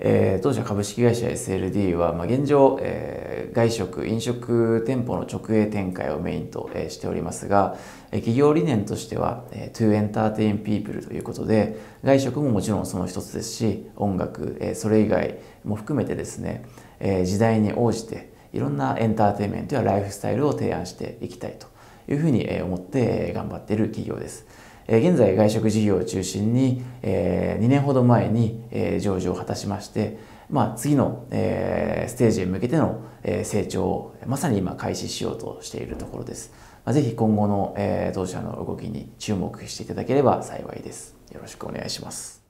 当社株式会社 SLD は、現状、外食、飲食店舗の直営展開をメインとしておりますが、企業理念としては To Entertain People ということで、外食ももちろんその一つですし、音楽、それ以外も含めてですね、時代に応じていろんなエンターテインメントやライフスタイルを提案していきたいというふうに思って頑張っている企業です。現在外食事業を中心に2年ほど前に上場を果たしまして、次のステージへ向けての成長をまさに今開始しようとしているところです。ぜひ今後の当社の動きに注目していただければ幸いです。よろしくお願いします。